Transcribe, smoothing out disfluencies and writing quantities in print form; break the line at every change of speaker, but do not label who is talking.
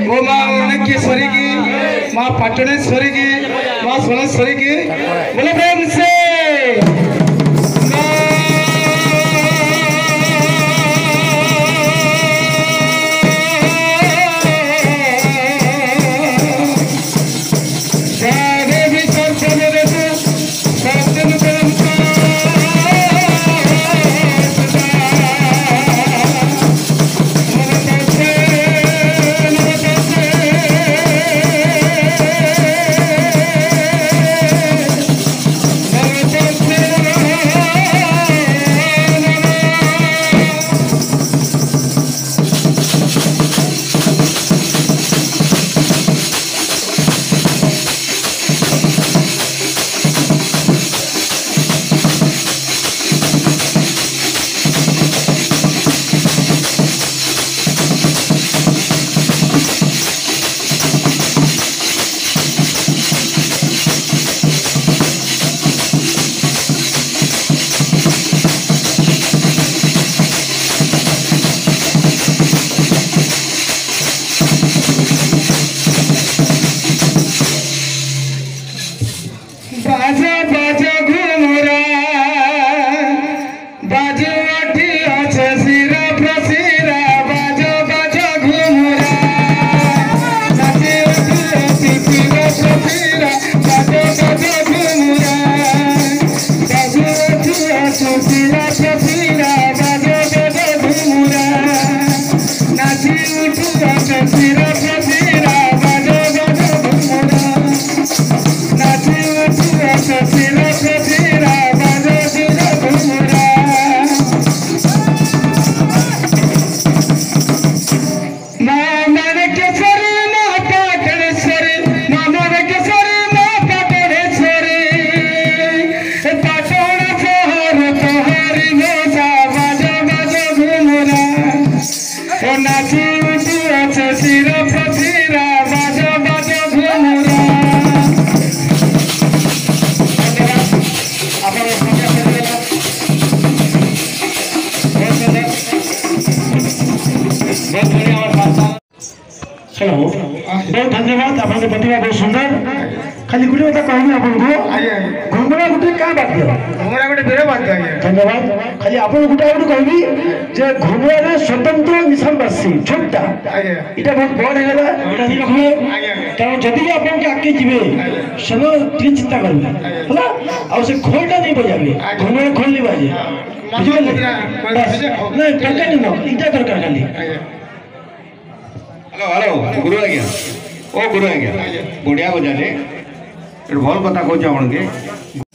ओ माँ अनेकेश्वरी की, माँ पाटनेश्वरी की, माँ सोनेश्वरी की बोले प्रेम से। बाजा बाजा घुमुरा बाजू अठी अच्छे सिरा प्रसिरा बाजा बाजा घुमुरा नाचे अठी अच्छी सिरा प्रसिरा बाजा बाजा घुमुरा बाजू अठी अच्छी सिरा प्रसिरा बाजा बाजा घुमुरा नाची उठी अच्छे सिरा प्रसिरा बाजा बाजा घुमुरा नाची Sira sira bajo sira Ghumura मामा ने केसरी माता करेश्वरी मामा ने केसरी माता करेश्वरी पाटोड़ शहर तोहरी मोसा बाजो बाजो घुमुरा ओ नाची उठी अच्छे सिरा प्रसिरा बाजो बाजो घुमुरा।
चलो बहुत धन्यवाद आपने प्रतिभा बहुत सुंदर खाली गुटे बता कहूँ आपको घुमुरा गुटे क्या बात
घुमुरा गोटे बेरे बात
धन्यवाद खाली आप गोटे कहबी जे घुमुरा स्वतंत्र मिशन बासी छोटा इटा बहुत बड़ है कारण जदि भी आपन के आके जीवे समय टी चिंता करबे होला आ से खोलटा नहीं बजाबे घुमुरा खोल ली बाजे नहीं टंका नहीं इटा दरकार खाली।
हेलो हेलो गुरु आज्ञा ओ गुरु आज्ञा बढ़िया बजाले भल कथा कहूँ आपन के।